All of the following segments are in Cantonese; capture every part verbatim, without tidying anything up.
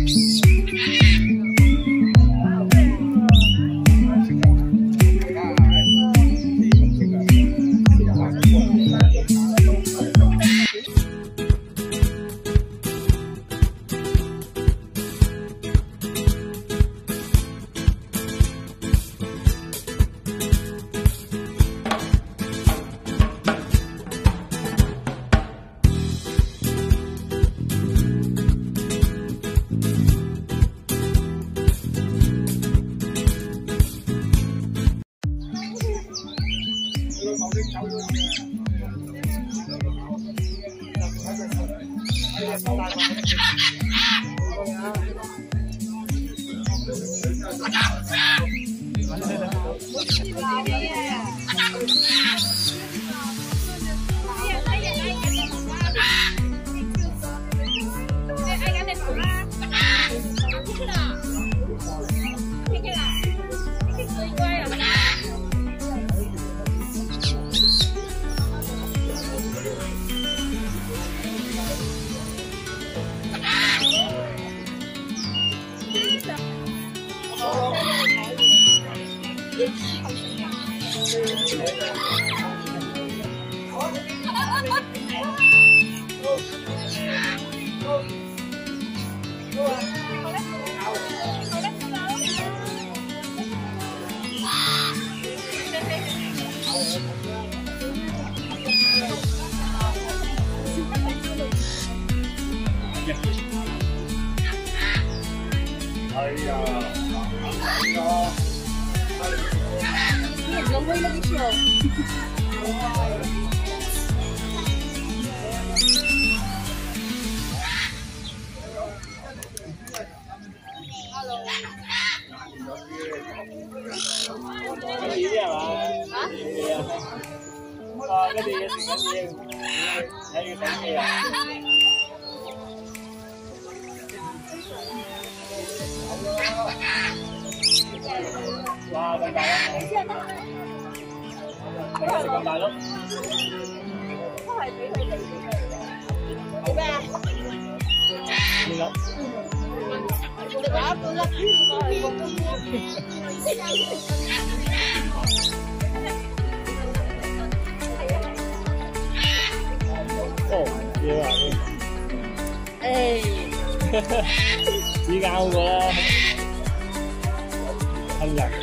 Cái gì thì có nhiều. Đây cái gì à? Wow, gần đại lắm. Gần đại lắm. Đi lắm. Ồ, nhiều à. Ê. Đi cao rồi. Anh nhặt.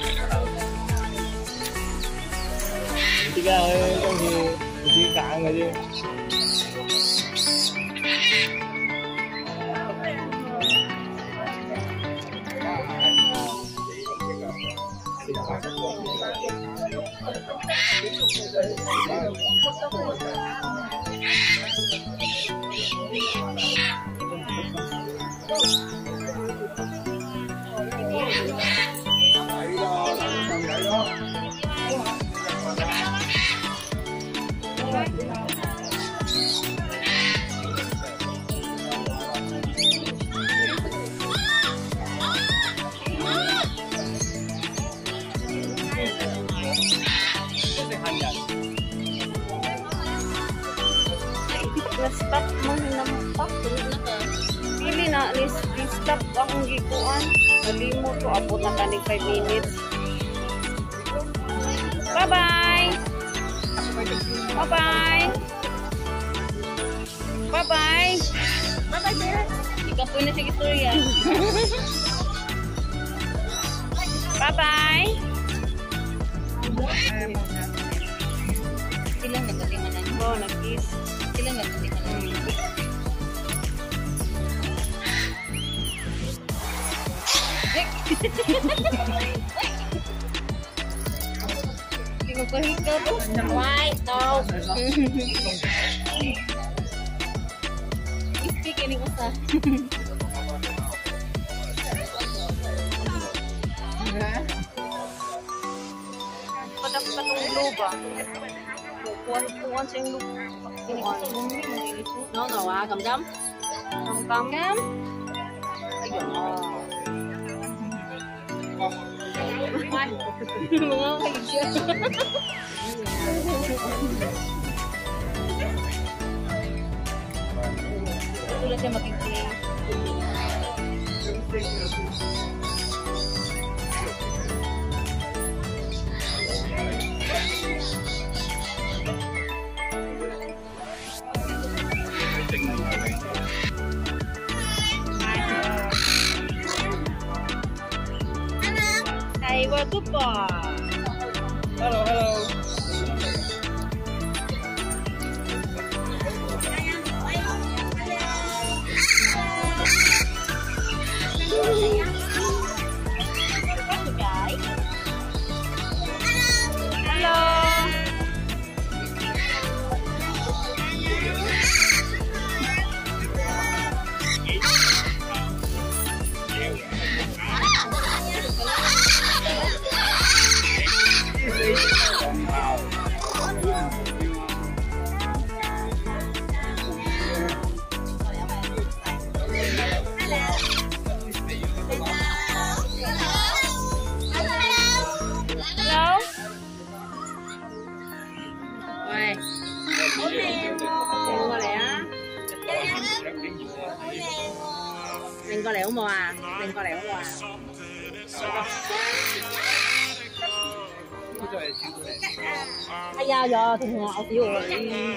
Đi ra hơi con gì đi cạn rồi chứ. Na-stop man nampak pili na ni-stop ang gikuan nalimot ko abot na kaning five minutes. Bye bye bye bye bye bye bye bye sir ikapoy na si Victoria. Bye bye ilang nagkatinganan ko nag-kiss ilang nagkatinganan Hindi ko hikaw to. White, no. I-speak ini ko sa. Patak-patong luba. Kuwan-kuwan sa yung luba. No, no, ah. Gam-gam? Gam-gam? Ayun. Mga kaisya. Ito lang siya makikita. 係喎，good boy。 Hello hello。 擰過嚟好冇啊？擰過嚟好冇啊？哎呀，有同學咬屌我你。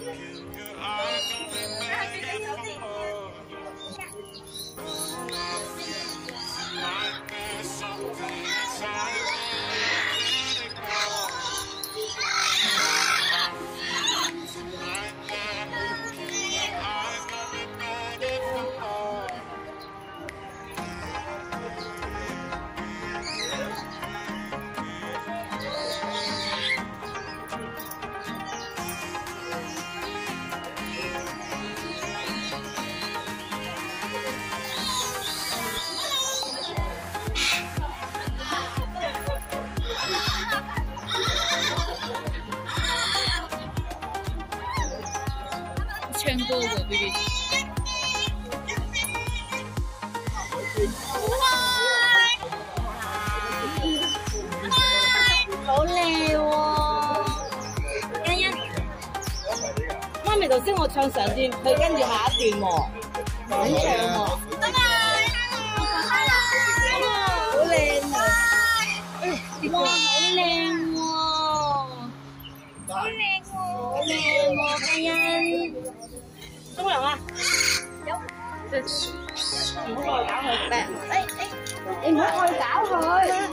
唱歌喎 ，B B。 好靚喎！欣欣，媽咪頭先我唱上段，佢跟住下一段喎，緊唱喎。拜拜。好靚啊！哇，好靚喎！好靚喎！好靚喎，欣欣。沖涼啊！有。唔好再搞佢。誒誒，你唔好再搞佢。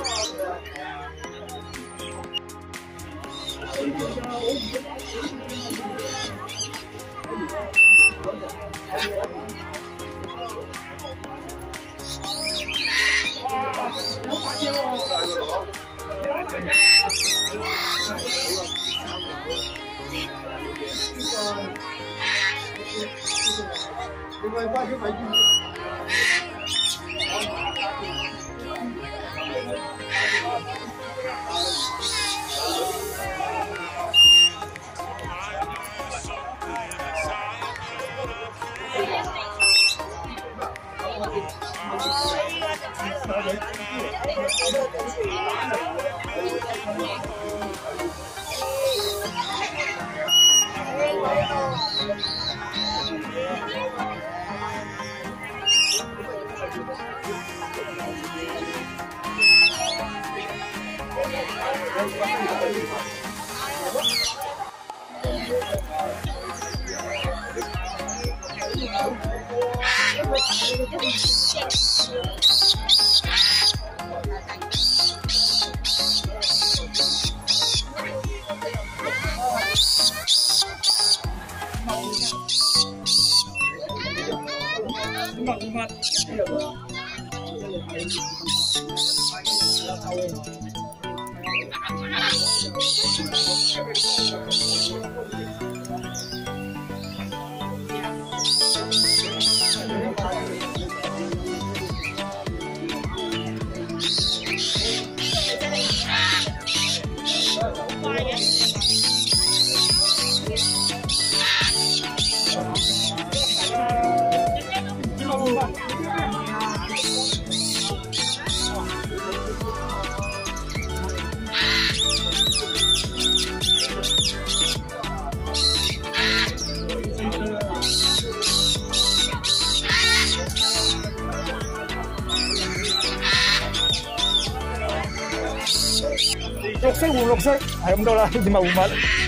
綠色換綠色，係咁多啦，點物換物。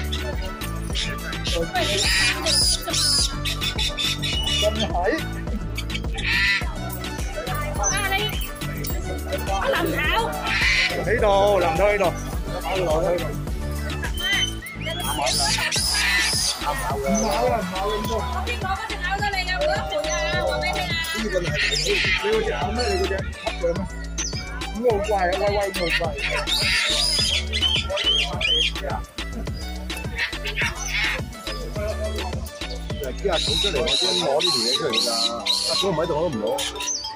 咁係。 啊你，我林頭。 喺度，林頭喺度。喺度喺度。唔咬啦，唔咬咁多。 我邊個嗰隻咬咗你㗎？每一盤啊，話俾你啊。 呢個係你嗰隻咬咩？你嗰隻黑嘅咩？咁好怪啊，威威咁好怪。啲阿嫂出嚟，我先攞呢條嘢出嚟㗎。阿嫂唔喺度，我都唔攞。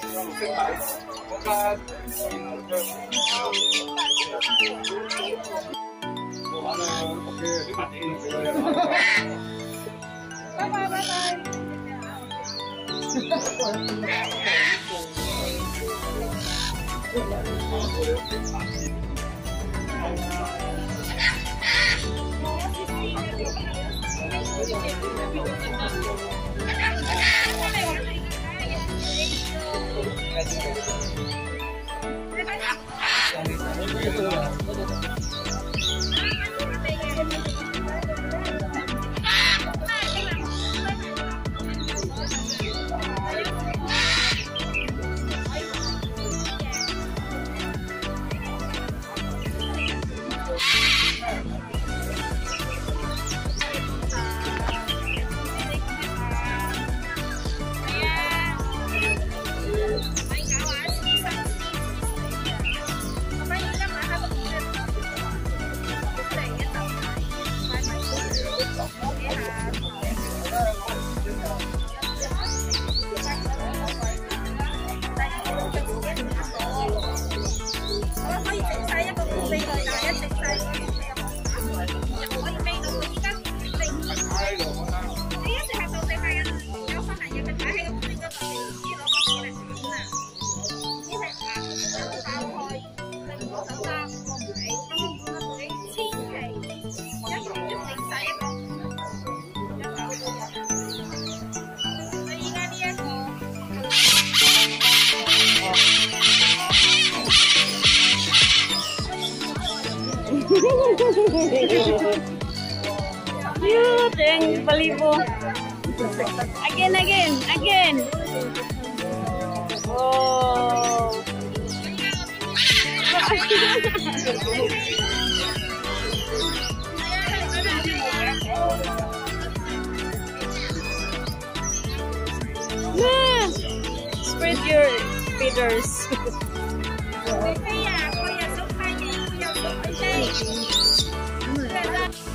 拜拜拜拜。You dang balibo. Again, again, again. Oh. Nah. Spread your feathers. Bây giờ, bây giờ sống hai ngày, bây giờ sống hai ngày.